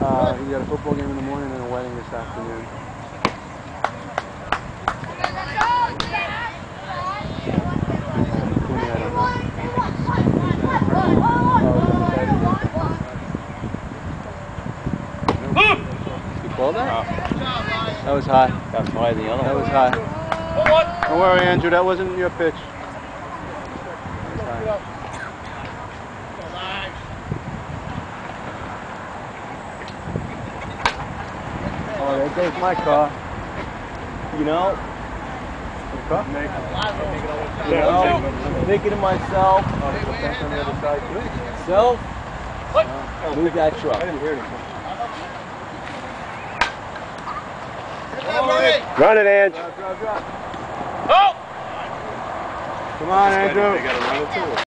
He got a football game in the morning and a wedding this afternoon. Cooney, I don't know. You called that? That was high. That's high, the other one. That was high. Don't worry, Andrew, that wasn't your pitch. Oh, there goes my car. You know, I'm thinking to myself, on the other side too. self, move that truck. I didn't hear anything. Run it, Ange. Drop. Oh! Come on, Andrew.